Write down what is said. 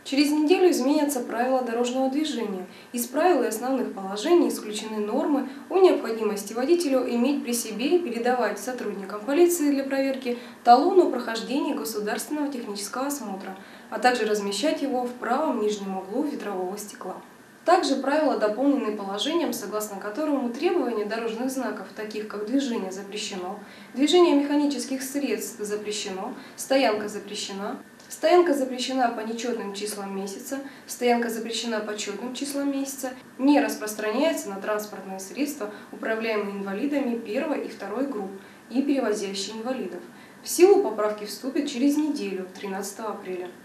Через неделю изменятся правила дорожного движения. Из правил и основных положений исключены нормы о необходимости водителю иметь при себе и передавать сотрудникам полиции для проверки талон о прохождении государственного технического осмотра, а также размещать его в правом нижнем углу ветрового стекла. Также правила дополнены положением, согласно которому требования дорожных знаков, таких как движение запрещено, движение механических средств запрещено, стоянка запрещена, стоянка запрещена по нечетным числам месяца, стоянка запрещена по четным числам месяца, не распространяется на транспортные средства, управляемые инвалидами первой и второй групп и перевозящие инвалидов. В силу поправки вступит через неделю, 13 апреля.